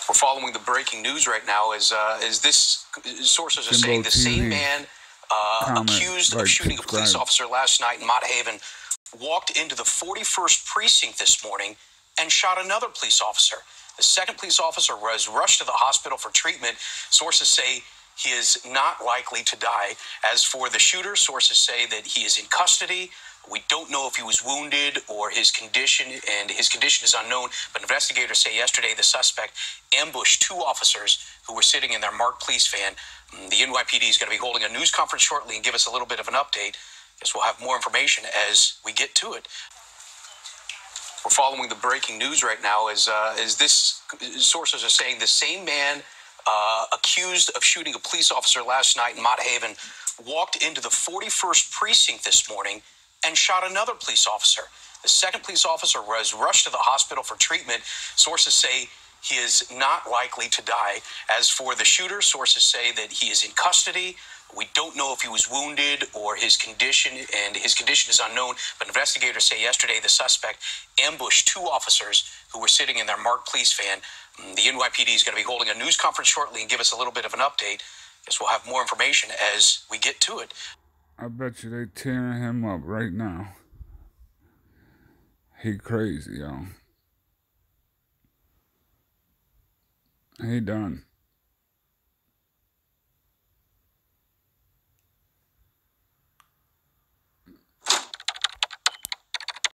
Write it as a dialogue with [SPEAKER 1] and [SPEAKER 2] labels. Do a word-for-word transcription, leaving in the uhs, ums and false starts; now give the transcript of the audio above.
[SPEAKER 1] We're following the breaking news right now. Is uh, is this sources are saying the same man uh, accused of shooting a police officer last night in Mott Haven walked into the forty-first Precinct this morning and shot another police officer. The second police officer was rushed to the hospital for treatment. Sources say he is not likely to die. As for the shooter, sources say that he is in custody. We don't know if he was wounded or his condition, and his condition is unknown. But investigators say yesterday the suspect ambushed two officers who were sitting in their marked police van. The N Y P D is going to be holding a news conference shortly and give us a little bit of an update. Guess we'll have more information as we get to it. We're following the breaking news right now. Is uh, is this sources are saying the same man uh, accused of shooting a police officer last night in Mott Haven walked into the forty-first Precinct this morning and shot another police officer. The second police officer was rushed to the hospital for treatment. Sources say he is not likely to die. As for the shooter, sources say that he is in custody. We don't know if he was wounded or his condition, and his condition is unknown. But investigators say yesterday the suspect ambushed two officers who were sitting in their marked police van. The N Y P D is going to be holding a news conference shortly and give us a little bit of an update. Guess we'll have more information as we get to it.
[SPEAKER 2] I bet you they tearing him up right now. He crazy, y'all. He done.